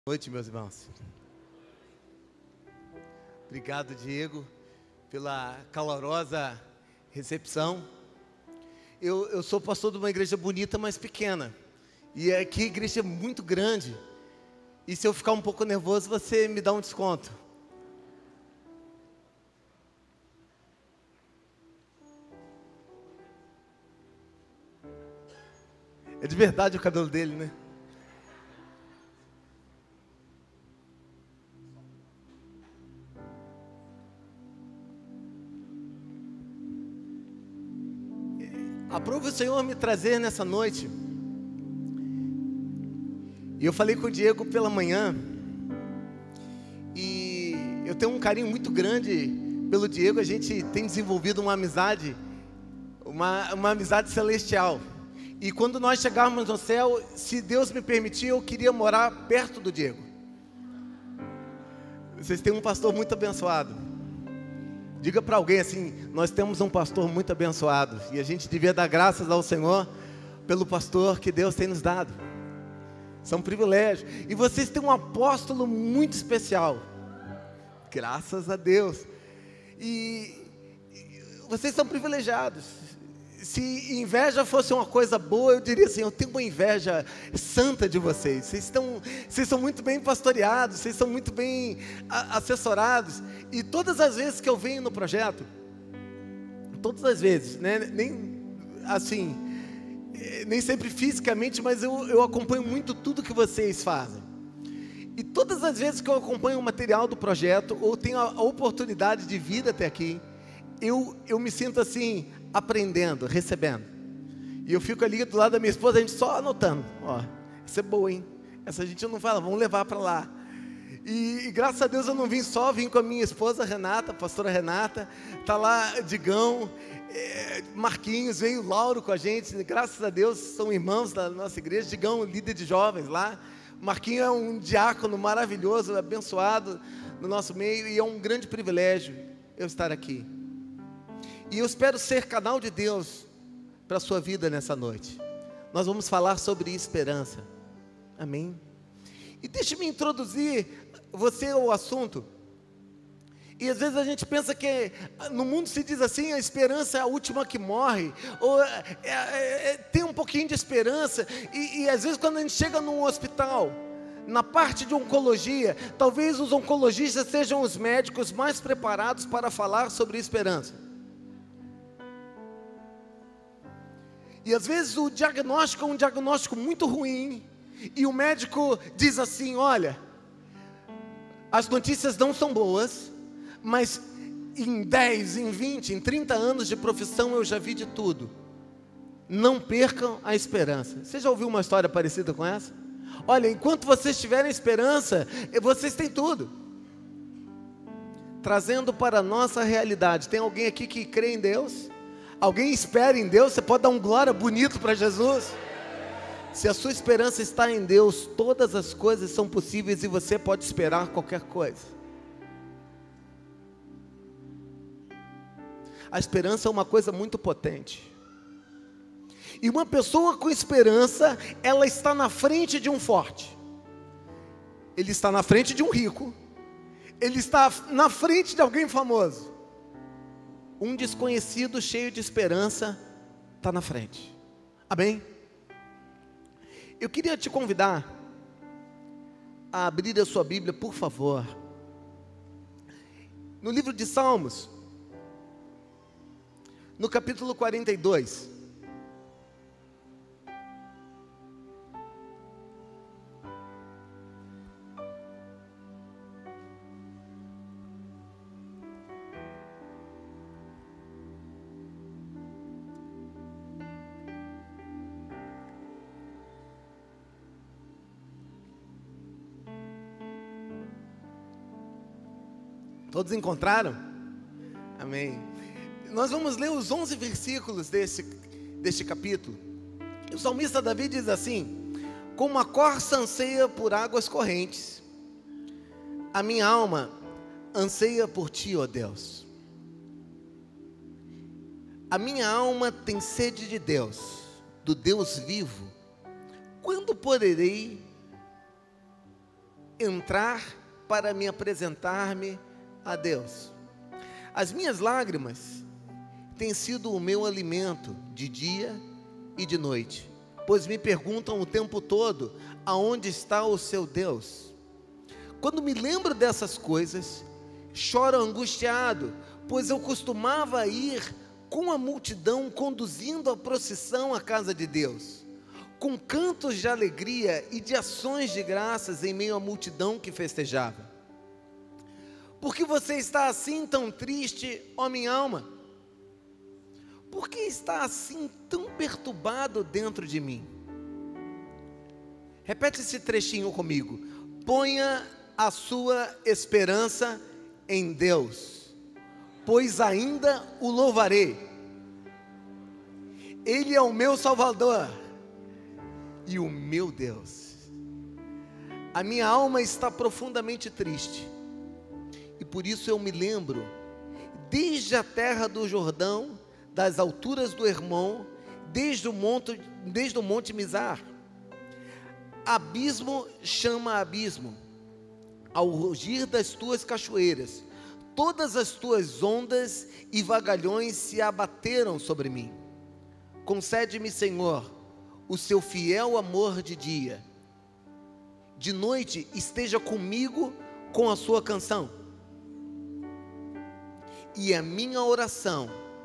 Boa noite, meus irmãos. Obrigado, Diego, pela calorosa recepção. Eu sou pastor de uma igreja bonita, mas pequena. E aqui a igreja é muito grande. E se eu ficar um pouco nervoso, você me dá um desconto. É de verdade o cabelo dele, né? Aprove o Senhor me trazer nessa noite. E eu falei com o Diego pela manhã. E eu tenho um carinho muito grande pelo Diego. A gente tem desenvolvido uma amizade, uma amizade celestial. E quando nós chegarmos no céu, se Deus me permitir, eu queria morar perto do Diego. Vocês têm um pastor muito abençoado. Diga para alguém assim: nós temos um pastor muito abençoado. E a gente devia dar graças ao Senhor pelo pastor que Deus tem nos dado. São privilégios. E vocês têm um apóstolo muito especial. Graças a Deus. E vocês são privilegiados. Se inveja fosse uma coisa boa, eu diria assim: eu tenho uma inveja santa de vocês. Vocês são muito bem pastoreados, vocês são muito bem assessorados. E todas as vezes que eu venho no projeto, todas as vezes, né, nem sempre fisicamente, mas eu acompanho muito tudo que vocês fazem. E todas as vezes que eu acompanho o material do projeto, ou tenho a oportunidade de vir até aqui, eu me sinto assim, aprendendo, recebendo. E eu fico ali do lado da minha esposa, a gente só anotando. Ó, essa é boa, hein? Essa a gente não fala, vamos levar para lá. E graças a Deus eu não vim com a minha esposa Renata, a pastora Renata. Tá lá Digão, Marquinhos, veio Lauro com a gente. Graças a Deus são irmãos da nossa igreja. Digão, líder de jovens lá. Marquinhos é um diácono maravilhoso, abençoado no nosso meio. E é um grande privilégio eu estar aqui. E eu espero ser canal de Deus para a sua vida nessa noite. Nós vamos falar sobre esperança. Amém? E deixe-me introduzir você ao assunto. E às vezes a gente pensa que no mundo se diz assim: a esperança é a última que morre. Ou tem um pouquinho de esperança. E às vezes quando a gente chega num hospital, na parte de oncologia, talvez os oncologistas sejam os médicos mais preparados para falar sobre esperança. E às vezes o diagnóstico é um diagnóstico muito ruim. E o médico diz assim: olha, as notícias não são boas, mas em 10, em 20, em 30 anos de profissão eu já vi de tudo. Não percam a esperança. Você já ouviu uma história parecida com essa? Olha, enquanto vocês tiverem esperança, vocês têm tudo. Trazendo para a nossa realidade, tem alguém aqui que crê em Deus? Alguém espera em Deus? Você pode dar um glória bonito para Jesus? Se a sua esperança está em Deus, todas as coisas são possíveis e você pode esperar qualquer coisa. A esperança é uma coisa muito potente. E uma pessoa com esperança, ela está na frente de um forte. Ele está na frente de um rico. Ele está na frente de alguém famoso. Um desconhecido cheio de esperança está na frente. Amém? Eu queria te convidar a abrir a sua Bíblia, por favor, no livro de Salmos, no capítulo 42. Todos encontraram? Amém. Nós vamos ler os 11 versículos deste capítulo. O salmista Davi diz assim: como a corça anseia por águas correntes, a minha alma anseia por ti, ó Deus. A minha alma tem sede de Deus, do Deus vivo. Quando poderei entrar para me apresentar-me a Deus. As minhas lágrimas têm sido o meu alimento de dia e de noite, pois me perguntam o tempo todo: aonde está o seu Deus? Quando me lembro dessas coisas, choro angustiado, pois eu costumava ir com a multidão conduzindo a procissão à casa de Deus, com cantos de alegria e de ações de graças em meio à multidão que festejava. Por que você está assim tão triste, ó minha alma? Por que está assim tão perturbado dentro de mim? Repete esse trechinho comigo. Ponha a sua esperança em Deus, pois ainda o louvarei. Ele é o meu Salvador e o meu Deus. A minha alma está profundamente triste, e por isso eu me lembro, desde a terra do Jordão, das alturas do Hermon, desde o monte Mizar. Abismo chama abismo, ao rugir das tuas cachoeiras, todas as tuas ondas e vagalhões se abateram sobre mim. Concede-me, Senhor, o seu fiel amor de dia. De noite esteja comigo com a sua canção. E a minha oração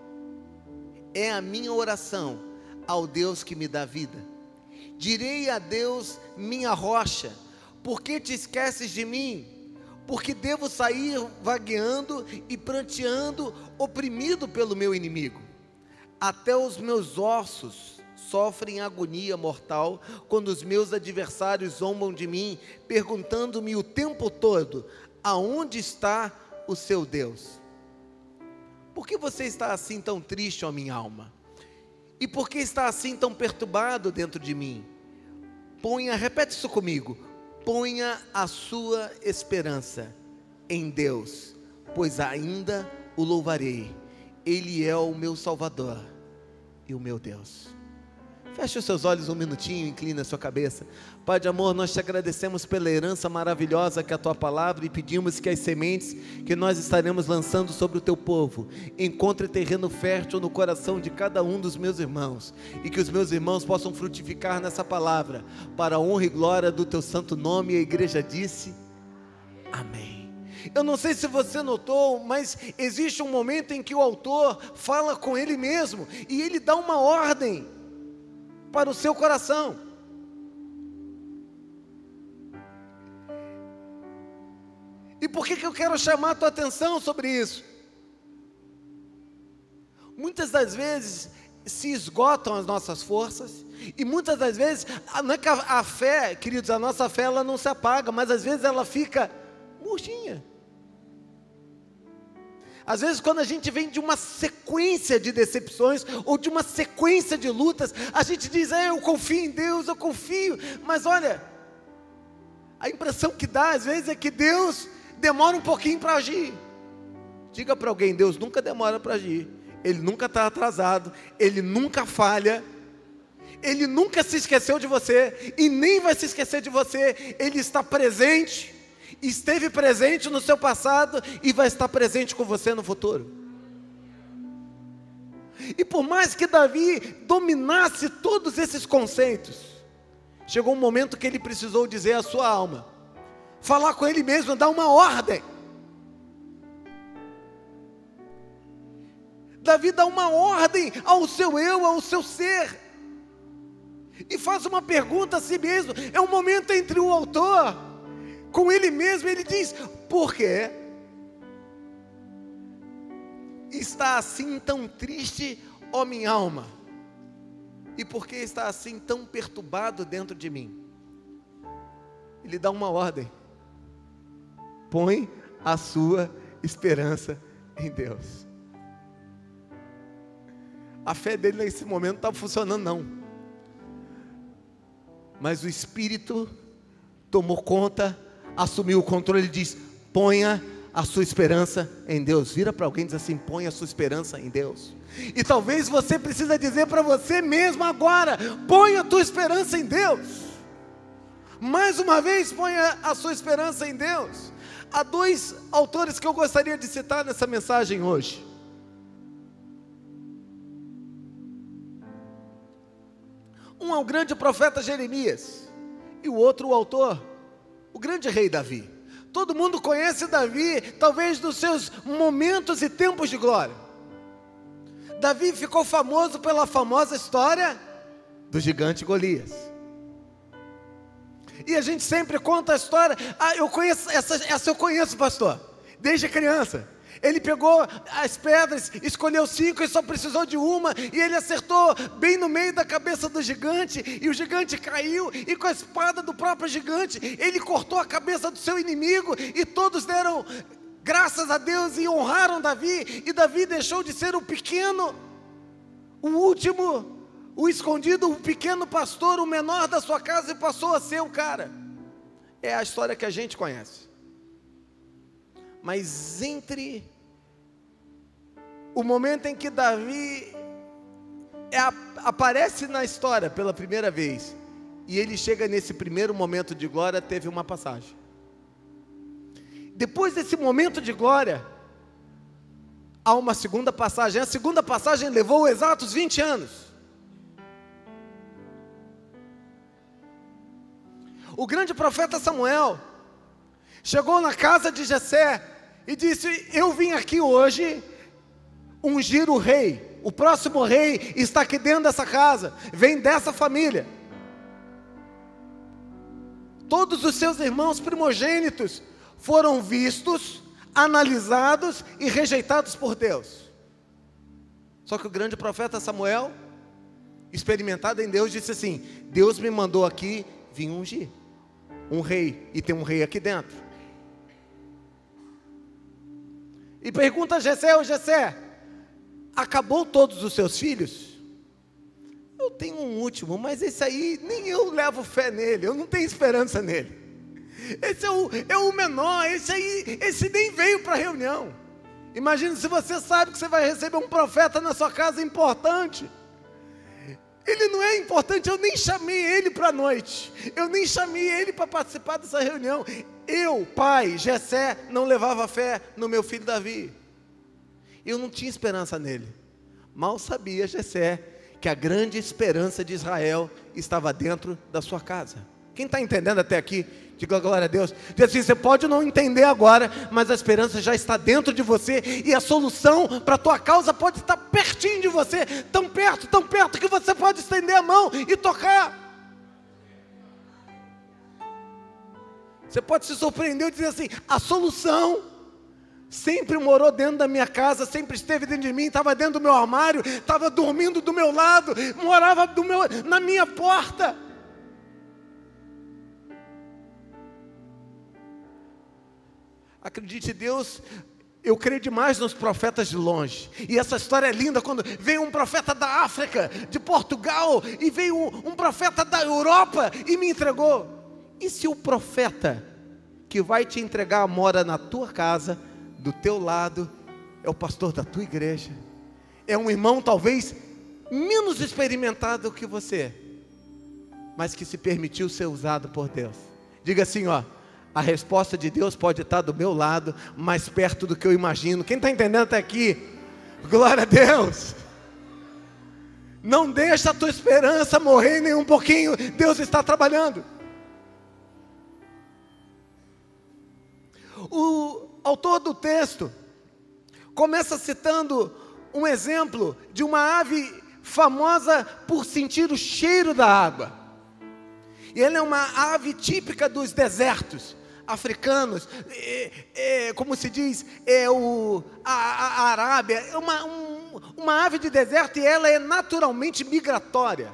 ao Deus que me dá vida. Direi a Deus, minha rocha: por que te esqueces de mim? Porque devo sair vagueando e pranteando, oprimido pelo meu inimigo. Até os meus ossos sofrem agonia mortal, quando os meus adversários zombam de mim, perguntando-me o tempo todo: aonde está o seu Deus? Por que você está assim tão triste, ó minha alma? E por que está assim tão perturbado dentro de mim? Repete isso comigo. Ponha a sua esperança em Deus, pois ainda o louvarei. Ele é o meu Salvador e o meu Deus. Feche os seus olhos um minutinho, inclina a sua cabeça. Pai de amor, nós te agradecemos pela herança maravilhosa que é a tua palavra, e pedimos que as sementes que nós estaremos lançando sobre o teu povo encontrem terreno fértil no coração de cada um dos meus irmãos, e que os meus irmãos possam frutificar nessa palavra, para a honra e glória do teu santo nome. E a igreja disse: amém. Eu não sei se você notou, mas existe um momento em que o autor fala com ele mesmo, e ele dá uma ordem para o seu coração. E por que eu quero chamar a tua atenção sobre isso? Muitas das vezes se esgotam as nossas forças, e muitas das vezes, não é que a fé, queridos, a nossa fé ela não se apaga, mas às vezes ela fica murchinha. Às vezes, quando a gente vem de uma sequência de decepções, ou de uma sequência de lutas, a gente diz: eu confio em Deus, eu confio. Mas olha, a impressão que dá às vezes é que Deus demora um pouquinho para agir. Diga para alguém: Deus nunca demora para agir. Ele nunca está atrasado, Ele nunca falha, Ele nunca se esqueceu de você, e nem vai se esquecer de você. Ele está presente, esteve presente no seu passado, e vai estar presente com você no futuro. E por mais que Davi dominasse todos esses conceitos, chegou um momento que ele precisou dizer à sua alma, falar com ele mesmo, dar uma ordem. Davi dá uma ordem ao seu eu, ao seu ser, e faz uma pergunta a si mesmo. É um momento entre o autor com ele mesmo. Ele diz: por que está assim tão triste, ó minha alma? E por que está assim tão perturbado dentro de mim? Ele dá uma ordem: põe a sua esperança em Deus. A fé dele nesse momento não estava funcionando não, mas o Espírito tomou conta, assumiu o controle. Ele diz: ponha a sua esperança em Deus. Vira para alguém e diz assim: ponha a sua esperança em Deus. E talvez você precisa dizer para você mesmo agora: ponha a tua esperança em Deus. Mais uma vez, ponha a sua esperança em Deus. Há dois autores que eu gostaria de citar nessa mensagem hoje. Um é o grande profeta Jeremias, e o outro o autor, o grande rei Davi. Todo mundo conhece Davi, talvez dos seus momentos e tempos de glória. Davi ficou famoso pela famosa história do gigante Golias. E a gente sempre conta a história. Eu conheço essa eu conheço, pastor, desde criança. Ele pegou as pedras, escolheu 5 e só precisou de uma, e ele acertou bem no meio da cabeça do gigante, e o gigante caiu, e com a espada do próprio gigante, ele cortou a cabeça do seu inimigo, e todos deram graças a Deus e honraram Davi, e Davi deixou de ser o pequeno, o último, o escondido, o pequeno pastor, o menor da sua casa, e passou a ser o cara. É a história que a gente conhece. Mas entre o momento em que Davi aparece na história pela primeira vez, e ele chega nesse primeiro momento de glória, teve uma passagem. Depois desse momento de glória, há uma segunda passagem. A segunda passagem levou exatos 20 anos. O grande profeta Samuel chegou na casa de Jessé e disse: eu vim aqui hoje ungir o rei. O próximo rei está aqui dentro dessa casa, vem dessa família. Todos os seus irmãos primogênitos foram vistos, analisados e rejeitados por Deus. Só que o grande profeta Samuel, experimentado em Deus, disse assim: Deus me mandou aqui vir ungir um rei, e tem um rei aqui dentro. E pergunta a Jessé: Jessé, acabou todos os seus filhos? Eu tenho um último, mas esse aí nem eu levo fé nele, eu não tenho esperança nele. Esse é o menor, esse nem veio para a reunião. Imagina se você sabe que você vai receber um profeta na sua casa importante. Ele não é importante, eu nem chamei ele para a noite, eu nem chamei ele para participar dessa reunião. Eu, pai, Jessé, não levava fé no meu filho Davi. Eu não tinha esperança nele. Mal sabia Jessé que a grande esperança de Israel estava dentro da sua casa. Quem está entendendo até aqui, diga glória a Deus. Diz assim: você pode não entender agora, mas a esperança já está dentro de você, e a solução para a tua causa pode estar pertinho de você, tão perto que você pode estender a mão e tocar. Você pode se surpreender e dizer assim: a solução sempre morou dentro da minha casa, sempre esteve dentro de mim, estava dentro do meu armário, estava dormindo do meu lado, morava na minha porta. Acredite em Deus, eu creio demais nos profetas de longe. E essa história é linda, quando veio um profeta da África, de Portugal, e veio um profeta da Europa e me entregou. E se o profeta que vai te entregar mora na tua casa, do teu lado, é o pastor da tua igreja, é um irmão talvez menos experimentado que você, mas que se permitiu ser usado por Deus? Diga assim, ó: a resposta de Deus pode estar do meu lado, mais perto do que eu imagino. Quem está entendendo até aqui? Glória a Deus. Não deixa a tua esperança morrer nem um pouquinho. Deus está trabalhando. O autor do texto começa citando um exemplo de uma ave famosa por sentir o cheiro da água. E ela é uma ave típica dos desertos africanos, como se diz, a Arábia, é uma ave de deserto, e ela é naturalmente migratória.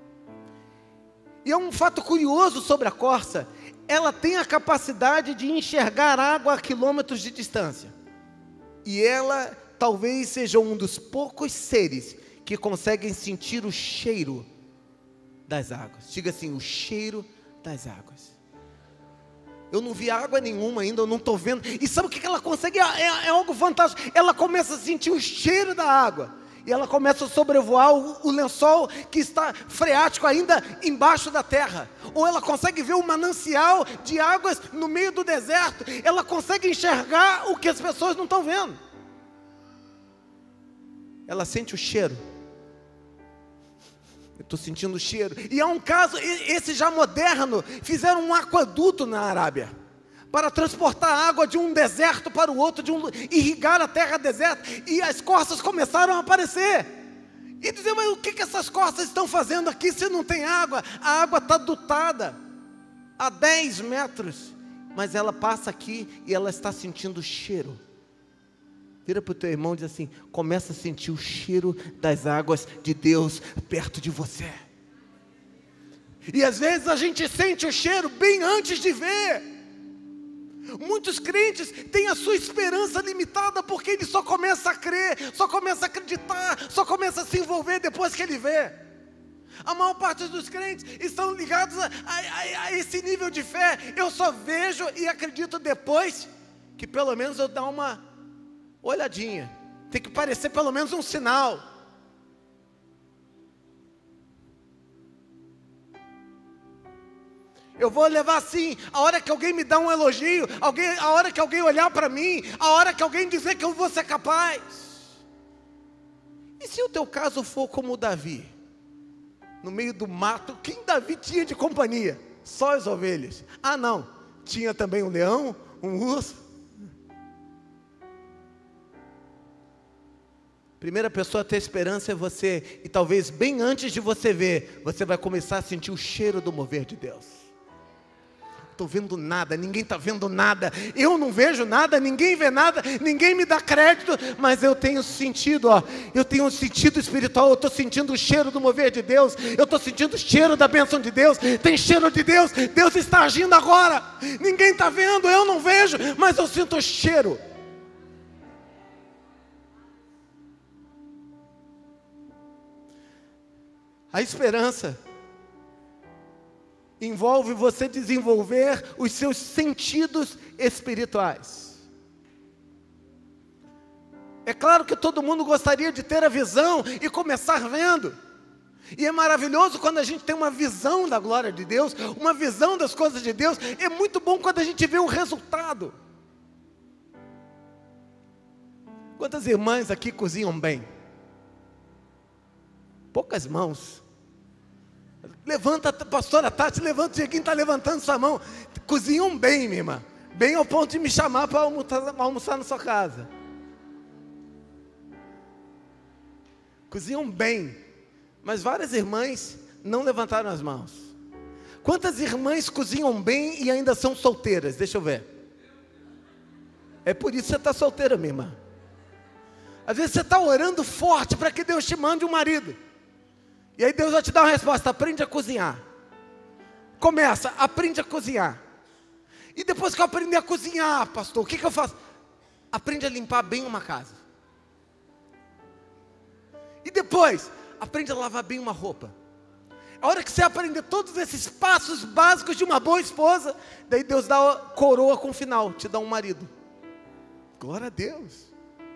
E é um fato curioso sobre a corça: ela tem a capacidade de enxergar água a quilômetros de distância. E ela talvez seja um dos poucos seres que conseguem sentir o cheiro das águas. Diga assim: o cheiro das águas. Eu não vi água nenhuma ainda, eu não estou vendo. E sabe o que ela consegue? É algo fantástico. Ela começa a sentir o cheiro da água. E ela começa a sobrevoar o lençol que está freático ainda embaixo da terra. Ou ela consegue ver um manancial de águas no meio do deserto. Ela consegue enxergar o que as pessoas não estão vendo. Ela sente o cheiro. Eu estou sentindo o cheiro. E há um caso, esse já moderno, fizeram um aqueduto na Arábia, para transportar água de um deserto para o outro, irrigar a terra deserta, e as corças começaram a aparecer, e dizer, mas o que essas corças estão fazendo aqui se não tem água? A água está dutada, a 10 metros, mas ela passa aqui e ela está sentindo o cheiro. Vira para o teu irmão e diz assim, começa a sentir o cheiro das águas de Deus perto de você. E às vezes a gente sente o cheiro bem antes de ver. Muitos crentes têm a sua esperança limitada, porque ele só começa a crer, só começa a acreditar, só começa a se envolver depois que ele vê. A maior parte dos crentes estão ligados a esse nível de fé. Eu só vejo e acredito depois que pelo menos eu dar uma olhadinha. Tem que parecer pelo menos um sinal. Eu vou levar assim, a hora que alguém me dá um elogio, a hora que alguém olhar para mim, a hora que alguém dizer que eu vou ser capaz. E se o teu caso for como o Davi, no meio do mato, quem Davi tinha de companhia? Só as ovelhas. Ah não, tinha também um leão, um urso. Primeira pessoa a ter esperança é você, e talvez bem antes de você ver, você vai começar a sentir o cheiro do mover de Deus. Estou vendo nada, ninguém está vendo nada, eu não vejo nada, ninguém vê nada, ninguém me dá crédito, mas eu tenho sentido, eu tenho um sentido espiritual, eu estou sentindo o cheiro do mover de Deus, eu estou sentindo o cheiro da bênção de Deus, tem cheiro de Deus, Deus está agindo agora, ninguém está vendo, eu não vejo, mas eu sinto o cheiro. A esperança envolve você desenvolver os seus sentidos espirituais. É claro que todo mundo gostaria de ter a visão e começar vendo. E é maravilhoso quando a gente tem uma visão da glória de Deus, uma visão das coisas de Deus. É muito bom quando a gente vê o resultado. Quantas irmãs aqui cozinham bem? Poucas mãos. Levanta, pastora Tati, levanta, quem está levantando sua mão. Cozinham bem, minha irmã. Bem ao ponto de me chamar para almoçar na sua casa. Cozinham bem. Mas várias irmãs não levantaram as mãos. Quantas irmãs cozinham bem e ainda são solteiras? Deixa eu ver. É por isso que você está solteira, minha irmã. Às vezes você está orando forte para que Deus te mande um marido. E aí Deus vai te dar uma resposta, aprende a cozinhar. Começa, aprende a cozinhar. E depois que eu aprender a cozinhar, pastor, o que eu faço? Aprende a limpar bem uma casa. E depois, aprende a lavar bem uma roupa. A hora que você aprender todos esses passos básicos de uma boa esposa, daí Deus dá a coroa com o final, te dá um marido. Glória a Deus.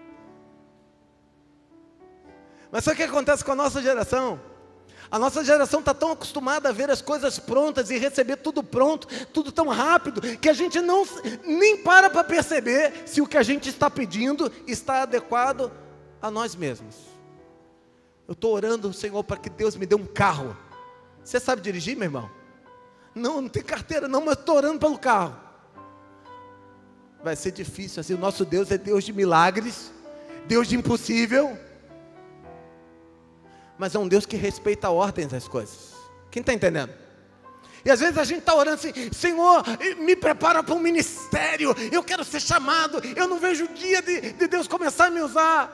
Mas sabe o que acontece com a nossa geração? A nossa geração está tão acostumada a ver as coisas prontas e receber tudo pronto, tudo tão rápido, que a gente nem para perceber se o que a gente está pedindo está adequado a nós mesmos. Eu estou orando, Senhor, para que Deus me dê um carro. Você sabe dirigir, meu irmão? Não tem carteira não, mas estou orando pelo carro. Vai ser difícil assim, o nosso Deus é Deus de milagres, Deus de impossível. Mas é um Deus que respeita a ordem das coisas. Quem está entendendo? E às vezes a gente está orando assim, Senhor, me prepara para um ministério, eu quero ser chamado, eu não vejo o dia de Deus começar a me usar.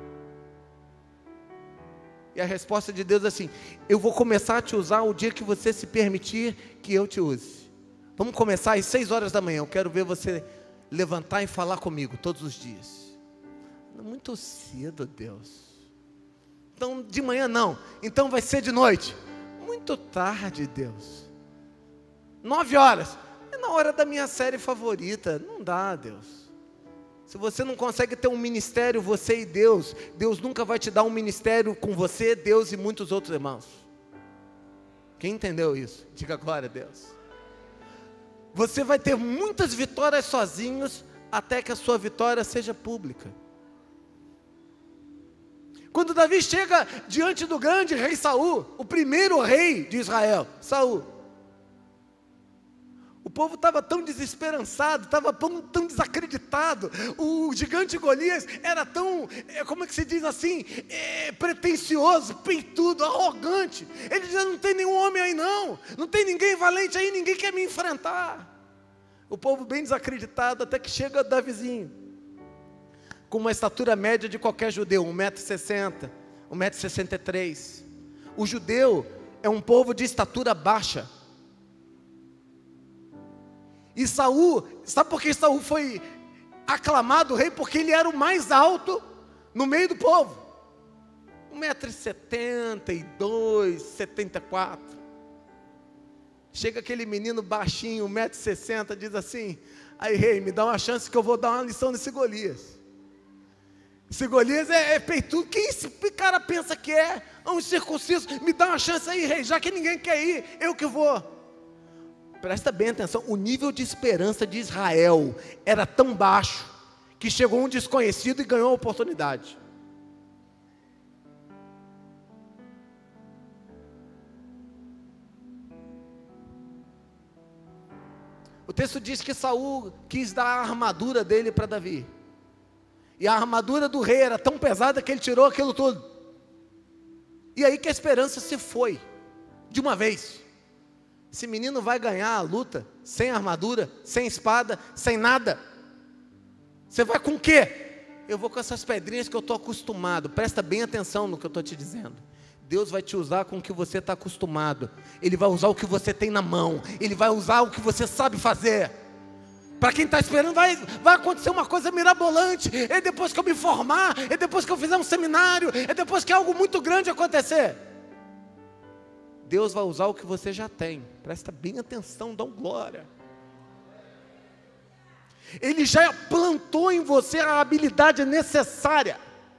E a resposta de Deus é assim, eu vou começar a te usar o dia que você se permitir que eu te use. Vamos começar às 6 horas da manhã, eu quero ver você levantar e falar comigo todos os dias. Muito cedo, Deus. Então de manhã não, então vai ser de noite. Muito tarde, Deus. 9 horas, é na hora da minha série favorita. Não dá, Deus. Se você não consegue ter um ministério, você e Deus, Deus nunca vai te dar um ministério com você, Deus e muitos outros irmãos. Quem entendeu isso? Diga glória a Deus. Você vai ter muitas vitórias sozinhos, até que a sua vitória seja pública. Quando Davi chega diante do grande rei Saul, o primeiro rei de Israel, Saul, o povo estava tão desesperançado, estava tão desacreditado, o gigante Golias era tão, como é que se diz assim, pretensioso, peitudo, arrogante. Ele dizia, não tem nenhum homem aí não tem ninguém valente aí, ninguém quer me enfrentar. O povo bem desacreditado, até que chega Davizinho, com uma estatura média de qualquer judeu, 1,60 m, 1,63 m. O judeu é um povo de estatura baixa. E Saul, sabe por que Saul foi aclamado rei? Porque ele era o mais alto no meio do povo. 1,72 m, 74 m. Chega aquele menino baixinho, 1,60 m, diz assim, aí rei, me dá uma chance que eu vou dar uma lição nesse Golias. Esse Golias é peitudo. Quem esse cara pensa que é? Um incircunciso. Me dá uma chance aí, rei, já que ninguém quer ir, eu que vou. Presta bem atenção, o nível de esperança de Israel era tão baixo, que chegou um desconhecido e ganhou a oportunidade. O texto diz que Saul quis dar a armadura dele para Davi. E a armadura do rei era tão pesada que ele tirou aquilo tudo. E aí que a esperança se foi, de uma vez. Esse menino vai ganhar a luta sem armadura, sem espada, sem nada. Você vai com o quê? Eu vou com essas pedrinhas que eu estou acostumado. Presta bem atenção no que eu estou te dizendo. Deus vai te usar com o que você está acostumado. Ele vai usar o que você tem na mão. Ele vai usar o que você sabe fazer. Para quem está esperando, vai acontecer uma coisa mirabolante. É depois que eu me formar, é depois que eu fizer um seminário, é depois que algo muito grande acontecer. Deus vai usar o que você já tem. Presta bem atenção, dá glória. Ele já plantou em você a habilidade necessária.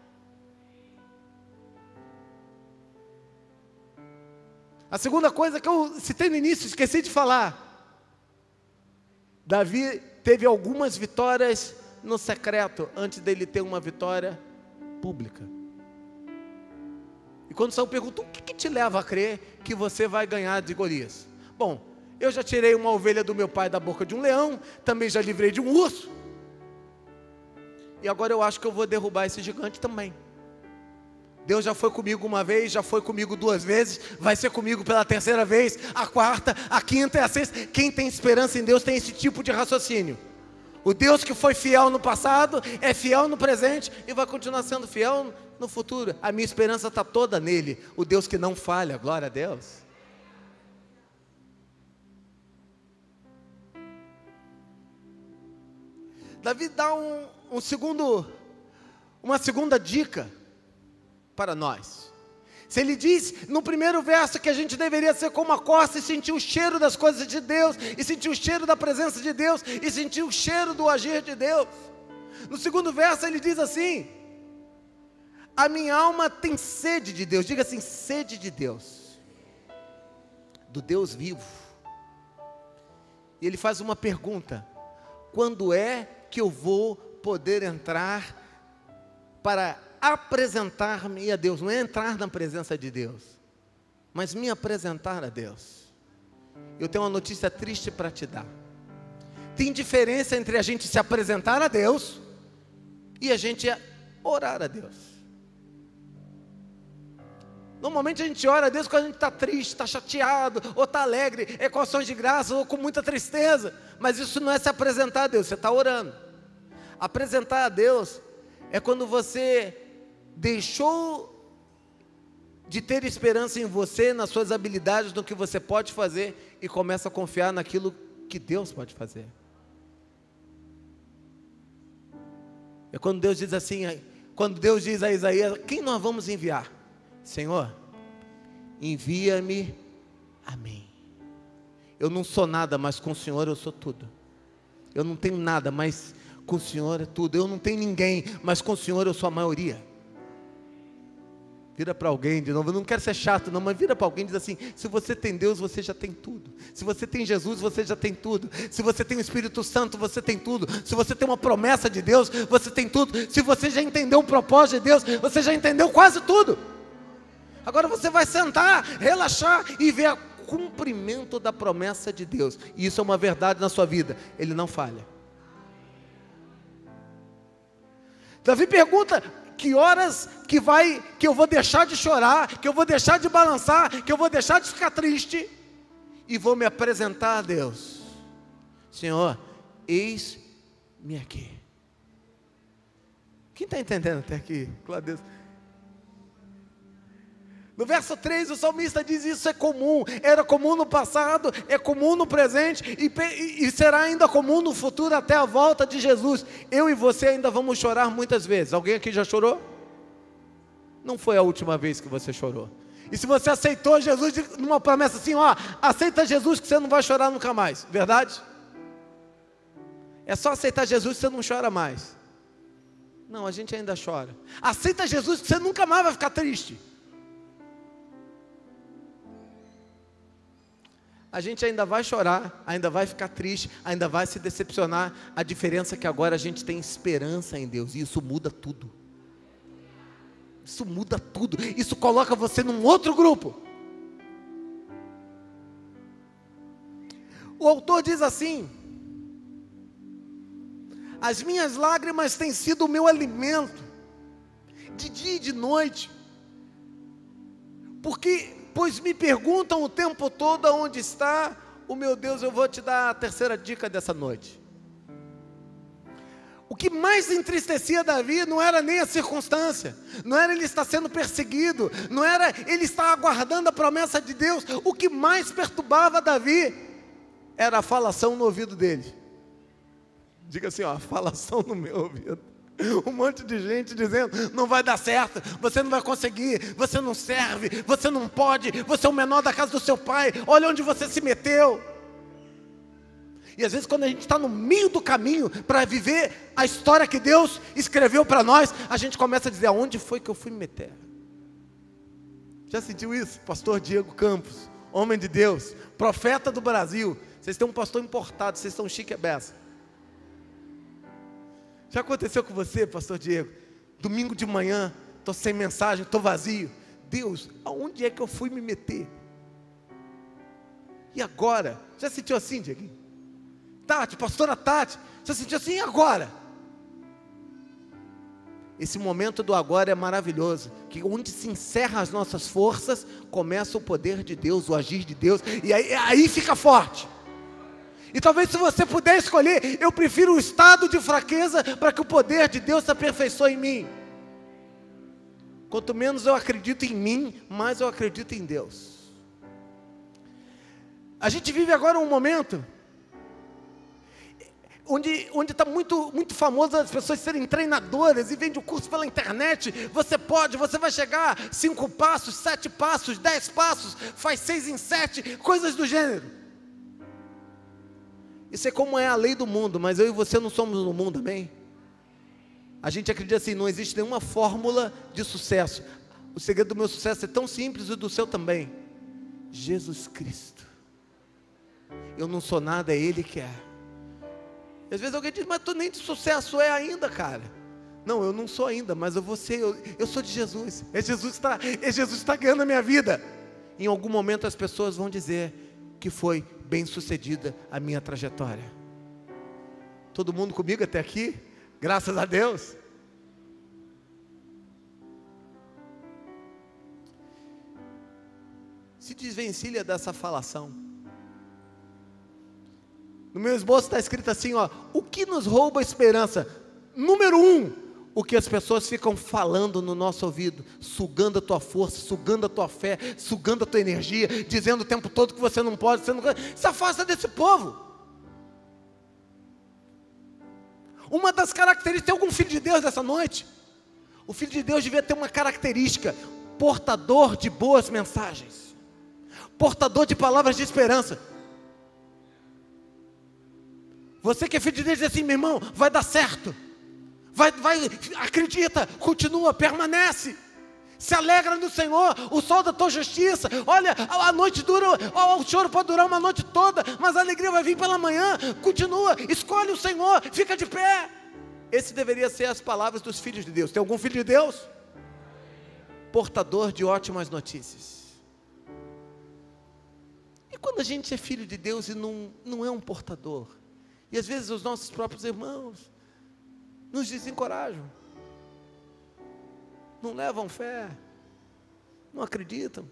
A segunda coisa que eu citei no início, esqueci de falar. Davi teve algumas vitórias no secreto, antes dele ter uma vitória pública. E quando Saul perguntou, o que te leva a crer que você vai ganhar de Golias? Bom, eu já tirei uma ovelha do meu pai da boca de um leão, também já livrei de um urso, e agora eu acho que eu vou derrubar esse gigante também. Deus já foi comigo uma vez, já foi comigo 2 vezes, vai ser comigo pela 3ª vez, a 4ª, a 5ª e a 6ª. Quem tem esperança em Deus tem esse tipo de raciocínio. O Deus que foi fiel no passado, é fiel no presente e vai continuar sendo fiel no futuro. A minha esperança está toda nele, o Deus que não falha, glória a Deus. Davi dá uma segunda dica para nós. Se ele diz no primeiro verso que a gente deveria ser como a corça e sentir o cheiro das coisas de Deus, e sentir o cheiro da presença de Deus, e sentir o cheiro do agir de Deus. No segundo verso ele diz assim: a minha alma tem sede de Deus. Diga assim, sede de Deus, do Deus vivo. E ele faz uma pergunta: quando é que eu vou poder entrar para apresentar-me a Deus? Não é entrar na presença de Deus, mas me apresentar a Deus. Eu tenho uma notícia triste para te dar. Tem diferença entre a gente se apresentar a Deus e a gente orar a Deus. Normalmente a gente ora a Deus quando a gente está triste, está chateado, ou está alegre, com ações de graça, ou com muita tristeza. Mas isso não é se apresentar a Deus, você está orando. Apresentar a Deus é quando você deixou de ter esperança em você, nas suas habilidades, no que você pode fazer, e começa a confiar naquilo que Deus pode fazer. É quando Deus diz assim, quando Deus diz a Isaías: quem nós vamos enviar? Senhor, envia-me a mim. Eu não sou nada, mas com o Senhor eu sou tudo. Eu não tenho nada, mas Com o Senhor é tudo. Eu não tenho ninguém, mas com o Senhor eu sou a maioria. Vira para alguém de novo, eu não quero ser chato não, mas vira para alguém e diz assim: se você tem Deus, você já tem tudo. Se você tem Jesus, você já tem tudo. Se você tem o Espírito Santo, você tem tudo. Se você tem uma promessa de Deus, você tem tudo. Se você já entendeu o propósito de Deus, você já entendeu quase tudo. Agora você vai sentar, relaxar e ver o cumprimento da promessa de Deus. E isso é uma verdade na sua vida, Ele não falha. Davi pergunta: que horas que eu vou deixar de chorar, que eu vou deixar de balançar, que eu vou deixar de ficar triste e vou me apresentar a Deus? Senhor, eis-me aqui. Quem está entendendo até aqui? Glória a Deus. No verso 3 o salmista diz: isso é comum, era comum no passado, é comum no presente e será ainda comum no futuro até a volta de Jesus. Eu e você ainda vamos chorar muitas vezes. Alguém aqui já chorou? Não foi a última vez que você chorou. E se você aceitou Jesus numa promessa assim, ó, aceita Jesus que você não vai chorar nunca mais, verdade? É só aceitar Jesus que você não chora mais. Não, a gente ainda chora. Aceita Jesus que você nunca mais vai ficar triste. A gente ainda vai chorar, ainda vai ficar triste, ainda vai se decepcionar. A diferença é que agora a gente tem esperança em Deus, e isso muda tudo. Isso muda tudo, isso coloca você num outro grupo. O autor diz assim: as minhas lágrimas têm sido o meu alimento, de dia e de noite, pois me perguntam o tempo todo aonde está o meu Deus. Eu vou te dar a terceira dica dessa noite. O que mais entristecia Davi não era nem a circunstância, não era ele estar sendo perseguido, não era ele estar aguardando a promessa de Deus. O que mais perturbava Davi era a falação no ouvido dele. Diga assim, ó, a falação no meu ouvido. Um monte de gente dizendo: não vai dar certo, você não vai conseguir, você não serve, você não pode, você é o menor da casa do seu pai, olha onde você se meteu. E às vezes quando a gente está no meio do caminho para viver a história que Deus escreveu para nós, a gente começa a dizer: aonde foi que eu fui me meter? Já sentiu isso? Pastor Diego Campos, homem de Deus, profeta do Brasil. Vocês têm um pastor importado, vocês estão chique a beça. Já aconteceu com você, pastor Diego? Domingo de manhã, estou sem mensagem, estou vazio. Deus, aonde é que eu fui me meter? E agora? Já sentiu assim, Dieguinho? Tati, pastora Tati, já sentiu assim? E agora? Esse momento do agora é maravilhoso, que onde se encerram as nossas forças, começa o poder de Deus, o agir de Deus, e aí fica forte. E talvez, se você puder escolher, eu prefiro o estado de fraqueza para que o poder de Deus se aperfeiçoe em mim. Quanto menos eu acredito em mim, mais eu acredito em Deus. A gente vive agora um momento onde está muito famoso as pessoas serem treinadoras e vende o curso pela internet. Você vai chegar 5 passos, 7 passos, 10 passos, faz 6 em 7, coisas do gênero. Isso é como é a lei do mundo, mas eu e você não somos no mundo, amém? A gente acredita assim: não existe nenhuma fórmula de sucesso. O segredo do meu sucesso é tão simples e do seu também: Jesus Cristo. Eu não sou nada, é Ele que é. E às vezes alguém diz: mas tu nem de sucesso é ainda, cara. Não, eu não sou ainda, mas eu vou ser, eu sou de Jesus. É Jesus que está ganhando a minha vida. Em algum momento as pessoas vão dizer que foi bem sucedida a minha trajetória. Todo mundo comigo até aqui? Graças a Deus. Se desvencilha dessa falação. No meu esboço está escrito assim, ó: o que nos rouba a esperança? Número 1, o que as pessoas ficam falando no nosso ouvido, sugando a tua força, sugando a tua fé, sugando a tua energia, dizendo o tempo todo que você não pode, se afasta desse povo. Uma das características, tem algum filho de Deus nessa noite? O filho de Deus devia ter uma característica: portador de boas mensagens, portador de palavras de esperança. Você que é filho de Deus, diz assim: meu irmão, vai dar certo. Vai, acredita, continua, permanece. Se alegra no Senhor, o sol da tua justiça. Olha, a noite dura, o choro pode durar uma noite toda, mas a alegria vai vir pela manhã. Continua, escolhe o Senhor, fica de pé. Esse deveria ser as palavras dos filhos de Deus. Tem algum filho de Deus? Portador de ótimas notícias. E quando a gente é filho de Deus e não é um portador? E às vezes os nossos próprios irmãos nos desencorajam, não levam fé, não acreditam.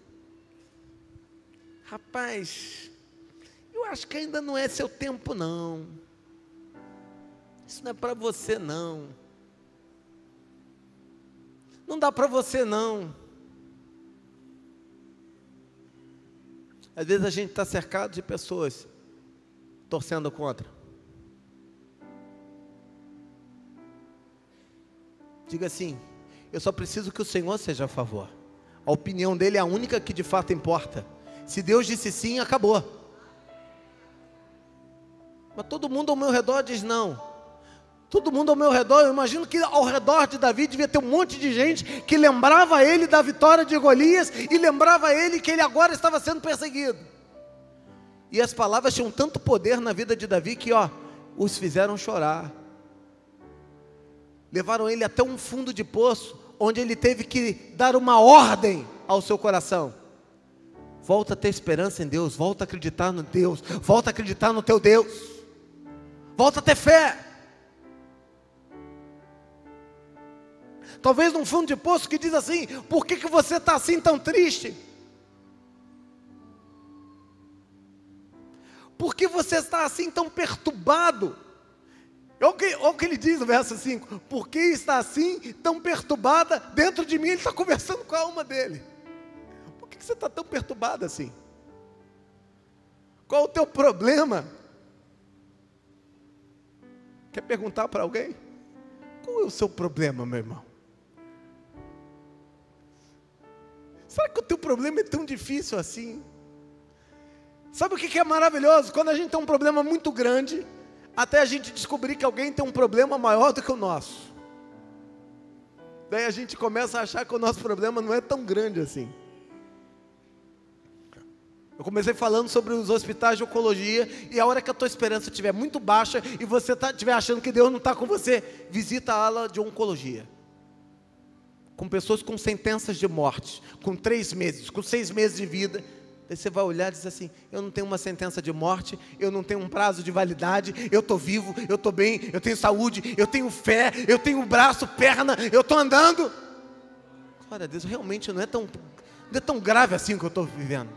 Rapaz, eu acho que ainda não é seu tempo não. Isso não é para você não. Não dá para você não. Às vezes a gente está cercado de pessoas torcendo contra. Diga assim: eu só preciso que o Senhor seja a favor. A opinião dele é a única que de fato importa. Se Deus disse sim, acabou. Mas todo mundo ao meu redor diz não. Todo mundo ao meu redor, eu imagino que ao redor de Davi devia ter um monte de gente que lembrava ele da vitória de Golias e lembrava ele que ele agora estava sendo perseguido. E as palavras tinham tanto poder na vida de Davi que os fizeram chorar. Levaram ele até um fundo de poço, onde ele teve que dar uma ordem ao seu coração: volta a ter esperança em Deus, volta a acreditar no Deus, volta a acreditar no teu Deus, volta a ter fé. Talvez num fundo de poço que diz assim: por que você está assim tão triste? Por que você está assim tão perturbado? Olha o que ele diz no verso 5: por que está assim tão perturbada dentro de mim? Ele está conversando com a alma dele. Por que você está tão perturbado assim? Qual o teu problema? Quer perguntar para alguém? Qual é o seu problema, meu irmão? Será que o teu problema é tão difícil assim? Sabe o que é maravilhoso? Quando a gente tem um problema muito grande, até a gente descobrir que alguém tem um problema maior do que o nosso. Daí a gente começa a achar que o nosso problema não é tão grande assim. Eu comecei falando sobre os hospitais de oncologia, e a hora que a tua esperança estiver muito baixa e você estiver achando que Deus não está com você, visita a ala de oncologia. Com pessoas com sentenças de morte, com 3 meses, com 6 meses de vida. Daí você vai olhar e diz assim: eu não tenho uma sentença de morte, eu não tenho um prazo de validade, eu estou vivo, eu estou bem, eu tenho saúde, eu tenho fé, eu tenho braço, perna, eu estou andando. Glória a Deus, realmente não é tão grave assim que eu estou vivendo.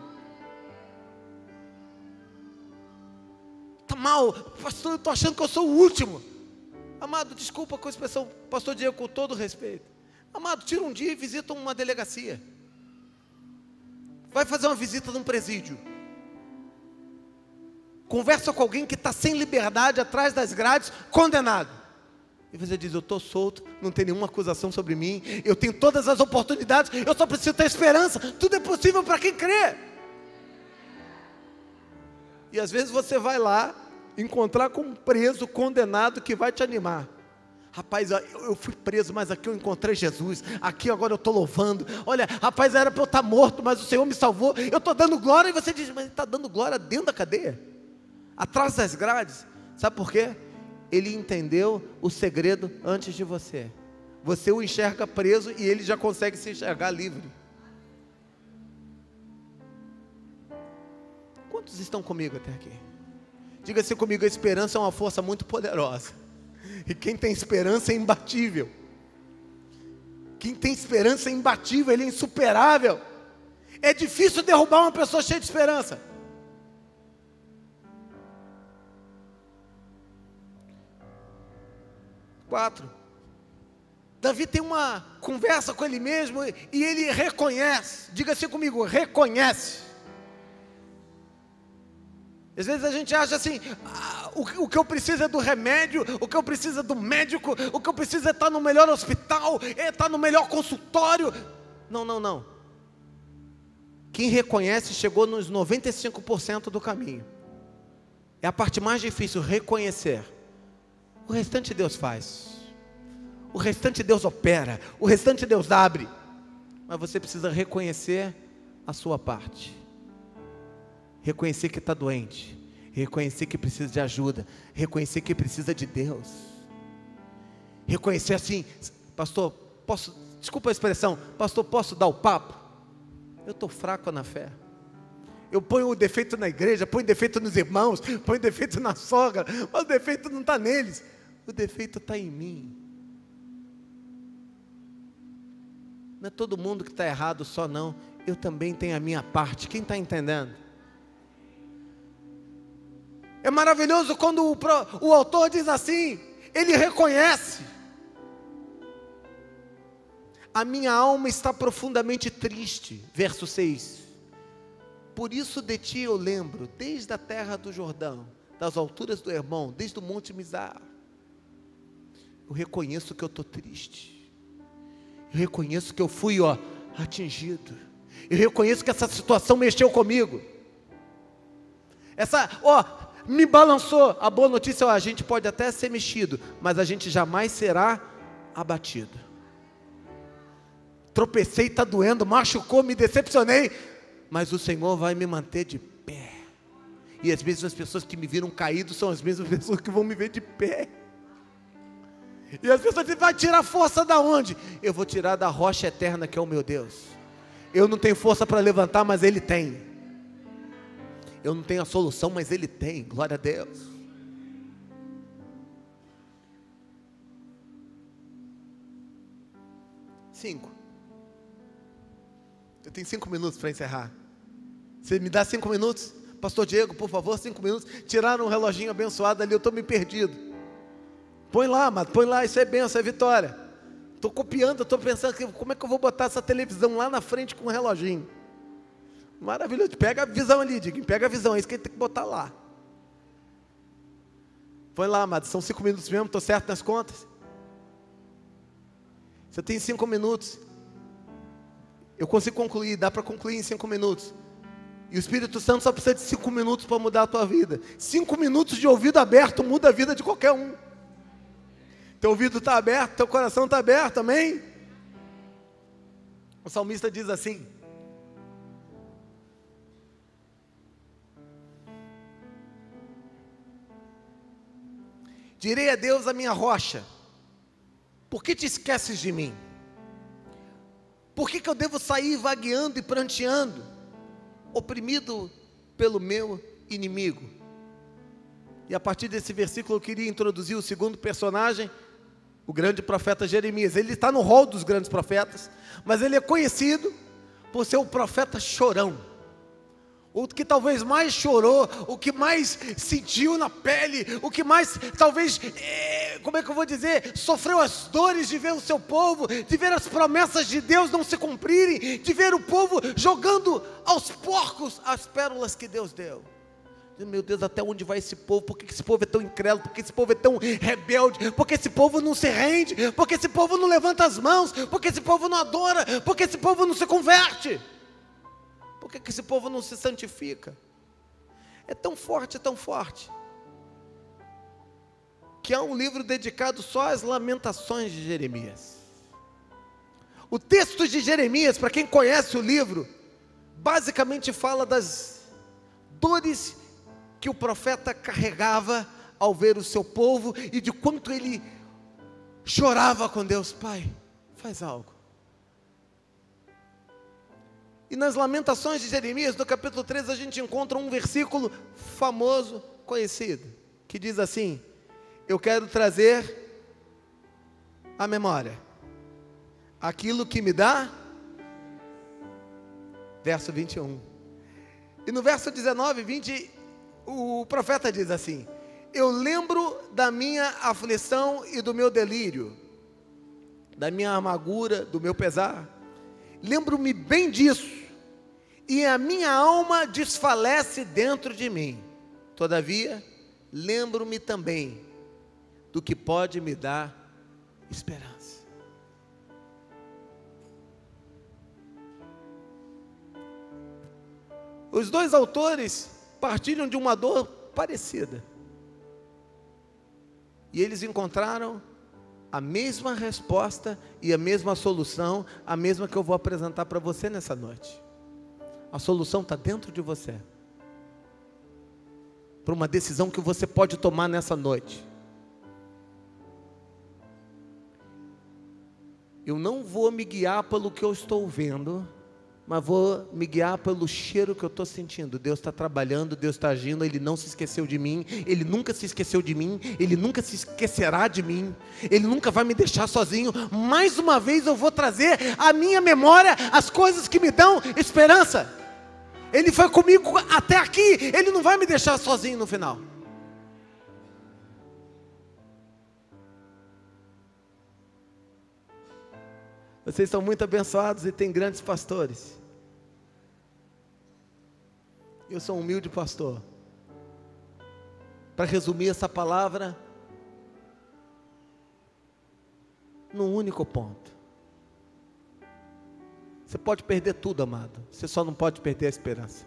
Está mal, pastor, eu estou achando que eu sou o último. Amado, desculpa com a expressão, pastor Diego, com todo respeito. Amado, tira um dia e visita uma delegacia. Vai fazer uma visita num presídio. Conversa com alguém que está sem liberdade, atrás das grades, condenado. E você diz: eu estou solto, não tem nenhuma acusação sobre mim, eu tenho todas as oportunidades, eu só preciso ter esperança, tudo é possível para quem crê. E às vezes você vai lá encontrar com um preso condenado que vai te animar. Rapaz, eu fui preso, mas aqui eu encontrei Jesus. Aqui agora eu estou louvando. Olha, rapaz, era para eu estar morto, mas o Senhor me salvou. Eu estou dando glória. E você diz: mas ele está dando glória dentro da cadeia, atrás das grades. Sabe por quê? Ele entendeu o segredo antes de você. Você o enxerga preso e ele já consegue se enxergar livre. Quantos estão comigo até aqui? Diga-se comigo: a esperança é uma força muito poderosa. E quem tem esperança é imbatível. Quem tem esperança é imbatível, ele é insuperável. É difícil derrubar uma pessoa cheia de esperança. Quatro. Davi tem uma conversa com ele mesmo e ele reconhece. Diga assim comigo: reconhece. Às vezes a gente acha assim: o que eu preciso é do remédio, o que eu preciso é do médico, o que eu preciso é estar no melhor hospital, é estar no melhor consultório. Não. Quem reconhece chegou nos 95% do caminho. É a parte mais difícil, reconhecer. O restante Deus faz. O restante Deus opera. O restante Deus abre. Mas você precisa reconhecer a sua parte. Reconhecer que está doente. Reconhecer que precisa de ajuda. Reconhecer que precisa de Deus. Reconhecer assim, pastor, posso, desculpa a expressão, pastor, posso dar o papo? Eu estou fraco na fé. Eu ponho o defeito na igreja, ponho defeito nos irmãos, ponho defeito na sogra, mas o defeito não está neles. O defeito está em mim. Não é todo mundo que está errado só não. Eu também tenho a minha parte. Quem está entendendo? É maravilhoso quando o autor diz assim, ele reconhece. A minha alma está profundamente triste. Verso 6. Por isso de ti eu lembro, desde a terra do Jordão, das alturas do Hermon, desde o monte Mizar. Eu reconheço que eu estou triste. Eu reconheço que eu fui atingido. Eu reconheço que essa situação mexeu comigo. Me balançou. A boa notícia é, a gente pode até ser mexido, mas a gente jamais será abatido. Tropecei, está doendo, machucou, me decepcionei, mas o Senhor vai me manter de pé. E às vezes as pessoas que me viram caído são as mesmas pessoas que vão me ver de pé. E as pessoas dizem, vai tirar força da onde? Eu vou tirar da rocha eterna que é o meu Deus. Eu não tenho força para levantar, mas Ele tem. Eu não tenho a solução, mas Ele tem. Glória a Deus. Eu tenho 5 minutos para encerrar. Você me dá 5 minutos? Pastor Diego, por favor, 5 minutos. Tiraram um reloginho abençoado ali, eu estou me perdido. Põe lá, amado, põe lá, isso é bênção, é vitória. Estou copiando, estou pensando, como é que eu vou botar essa televisão lá na frente com um reloginho? Maravilhoso, pega a visão ali, Diguinho, pega a visão, é isso que ele tem que botar lá. Põe lá, amado, são 5 minutos mesmo, estou certo nas contas? Você tem 5 minutos. Eu consigo concluir, dá para concluir em 5 minutos. E o Espírito Santo só precisa de 5 minutos para mudar a tua vida. 5 minutos de ouvido aberto muda a vida de qualquer um. Teu ouvido está aberto, teu coração está aberto, amém? O salmista diz assim: direi a Deus a minha rocha, por que te esqueces de mim? Por que eu devo sair vagueando e pranteando, oprimido pelo meu inimigo? E a partir desse versículo eu queria introduzir o segundo personagem, o grande profeta Jeremias. Ele está no rol dos grandes profetas, mas ele é conhecido por ser o profeta chorão. O que talvez mais chorou, o que mais sentiu na pele, o que mais talvez, como é que eu vou dizer, sofreu as dores de ver o seu povo, de ver as promessas de Deus não se cumprirem, de ver o povo jogando aos porcos as pérolas que Deus deu. Meu Deus, até onde vai esse povo? Por que esse povo é tão incrédulo? Por que esse povo é tão rebelde? Por que esse povo não se rende? Por que esse povo não levanta as mãos? Por que esse povo não adora? Por que esse povo não se converte? Por que esse povo não se santifica? É tão forte, que há um livro dedicado só às lamentações de Jeremias. O texto de Jeremias, para quem conhece o livro, basicamente fala das dores que o profeta carregava ao ver o seu povo e de quanto ele chorava com Deus. Pai, faz algo. E nas lamentações de Jeremias, no capítulo 3, a gente encontra um versículo famoso, conhecido, que diz assim: eu quero trazer à memória aquilo que me dá, verso 21. E no verso 19 e 20, o profeta diz assim: eu lembro da minha aflição e do meu delírio, da minha amargura, do meu pesar. Lembro-me bem disso, e a minha alma desfalece dentro de mim. Todavia, lembro-me também do que pode me dar esperança. Os dois autores partilham de uma dor parecida. E eles encontraram a mesma resposta e a mesma solução, a mesma que eu vou apresentar para você nessa noite. A solução está dentro de você, para uma decisão que você pode tomar nessa noite. Eu não vou me guiar pelo que eu estou vendo, mas vou me guiar pelo cheiro que eu estou sentindo. Deus está trabalhando, Deus está agindo, Ele não se esqueceu de mim, Ele nunca se esqueceu de mim, Ele nunca se esquecerá de mim, Ele nunca vai me deixar sozinho. Mais uma vez eu vou trazer à minha memória as coisas que me dão esperança. Ele foi comigo até aqui, Ele não vai me deixar sozinho no final. Vocês são muito abençoados e têm grandes pastores. Eu sou um humilde pastor. Para resumir essa palavra, num único ponto. Você pode perder tudo, amado. Você só não pode perder a esperança.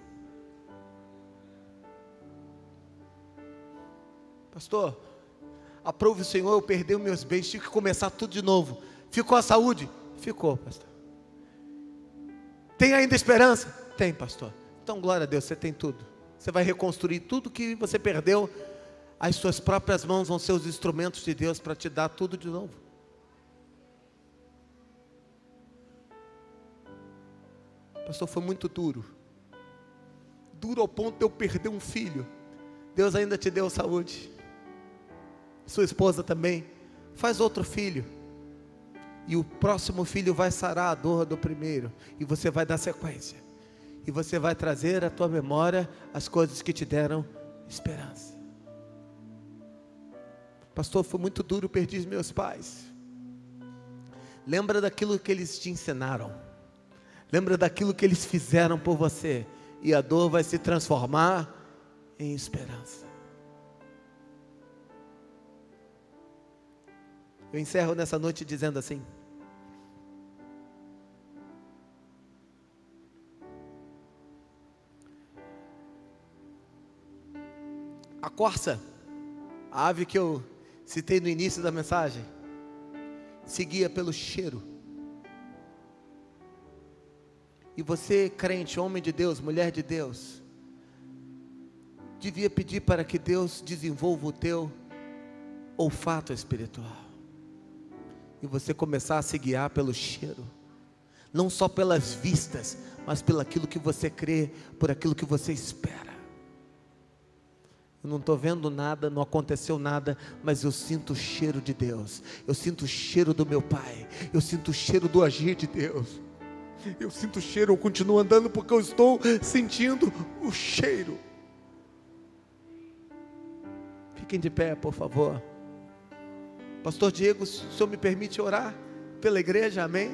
Pastor, aprove o Senhor, eu perdi os meus bens, tive que começar tudo de novo. Ficou a saúde? Ficou, pastor. Tem ainda esperança? Tem, pastor. Então, glória a Deus, você tem tudo. Você vai reconstruir tudo que você perdeu. As suas próprias mãos vão ser os instrumentos de Deus para te dar tudo de novo. Pastor, foi muito duro. Duro ao ponto de eu perder um filho. Deus ainda te deu saúde. Sua esposa também. Faz outro filho. E o próximo filho vai sarar a dor do primeiro. E você vai dar sequência. E você vai trazer à tua memória as coisas que te deram esperança. Pastor, foi muito duro, perdi os meus pais. Lembra daquilo que eles te ensinaram. Lembra daquilo que eles fizeram por você. E a dor vai se transformar em esperança. Eu encerro nessa noite dizendo assim: a corça, a ave que eu citei no início da mensagem, seguia pelo cheiro. E você, crente, homem de Deus, mulher de Deus, devia pedir para que Deus desenvolva o teu olfato espiritual. E você começar a se guiar pelo cheiro. Não só pelas vistas, mas pelo aquilo que você crê, por aquilo que você espera. Eu não estou vendo nada, não aconteceu nada, mas eu sinto o cheiro de Deus. Eu sinto o cheiro do meu Pai. Eu sinto o cheiro do agir de Deus. Eu sinto o cheiro, eu continuo andando porque eu estou sentindo o cheiro. Fiquem de pé, por favor. Pastor Diego, se o senhor me permite orar pela igreja, amém?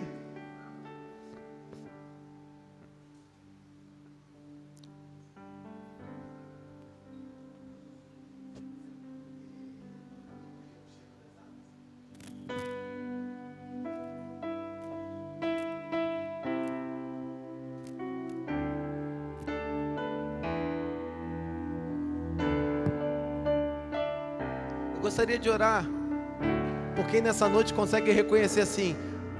Eu gostaria de orar por quem nessa noite consegue reconhecer assim: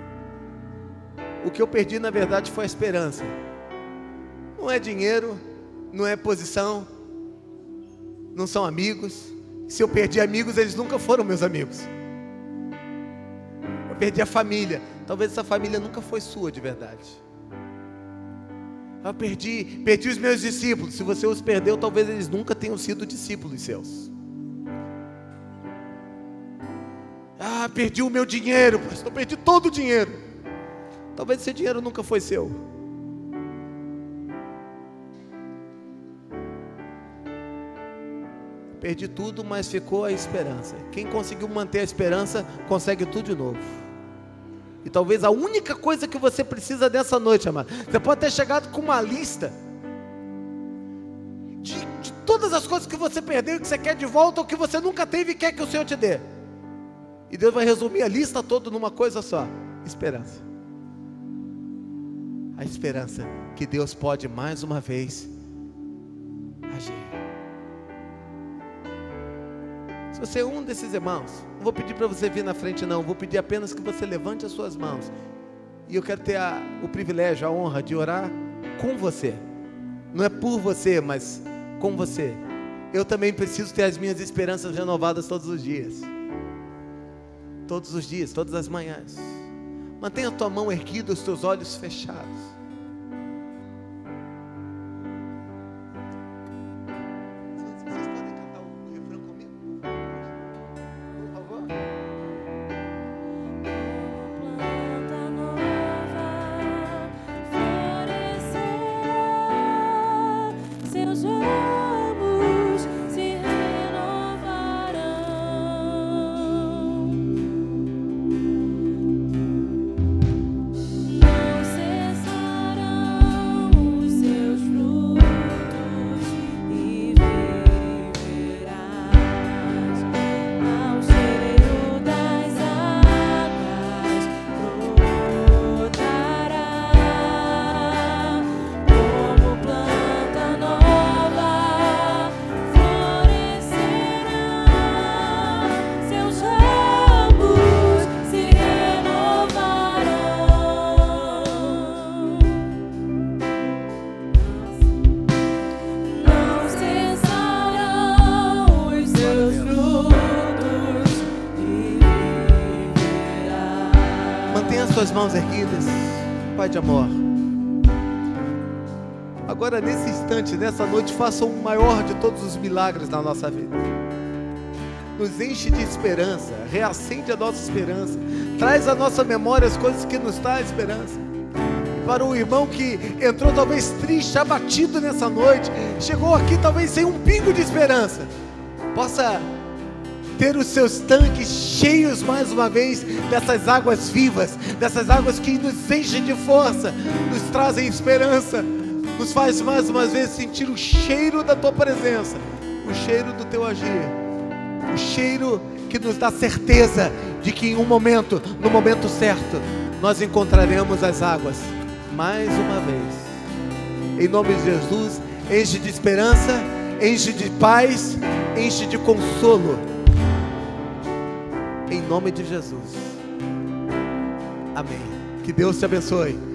o que eu perdi na verdade foi a esperança. Não é dinheiro, não é posição, não são amigos. Se eu perdi amigos, eles nunca foram meus amigos. Eu perdi a família, talvez essa família nunca foi sua de verdade. Eu perdi os meus discípulos. Se você os perdeu, talvez eles nunca tenham sido discípulos seus. Perdi o meu dinheiro, pastor, perdi todo o dinheiro. Talvez esse dinheiro nunca foi seu. Perdi tudo, mas ficou a esperança. Quem conseguiu manter a esperança, consegue tudo de novo. E talvez a única coisa que você precisa dessa noite, amado, você pode ter chegado com uma lista de todas as coisas que você perdeu, que você quer de volta, ou que você nunca teve e quer que o Senhor te dê. E Deus vai resumir a lista toda numa coisa só: esperança. A esperança que Deus pode mais uma vez agir. você é um desses irmãos, não vou pedir para você vir na frente não, vou pedir apenas que você levante as suas mãos. E eu quero ter o privilégio, a honra de orar com você. Não é por você, mas com você. Eu também preciso ter as minhas esperanças renovadas todos os dias. Todos os dias, todas as manhãs. Mantenha a tua mão erguida, os teus olhos fechados. Suas mãos erguidas, Pai de amor. Agora nesse instante, nessa noite, faça o maior de todos os milagres na nossa vida. Nos enche de esperança, reacende a nossa esperança, traz à nossa memória as coisas que nos dão esperança. E para o irmão que entrou talvez triste, abatido nessa noite, chegou aqui talvez sem um pingo de esperança, possa ter os seus tanques cheios mais uma vez dessas águas vivas, dessas águas que nos enchem de força, nos trazem esperança, nos faz mais uma vez sentir o cheiro da tua presença, o cheiro do teu agir, o cheiro que nos dá certeza de que em um momento, no momento certo, nós encontraremos as águas mais uma vez. Em nome de Jesus, enche de esperança, enche de paz, enche de consolo. Em nome de Jesus. Amém. Que Deus te abençoe.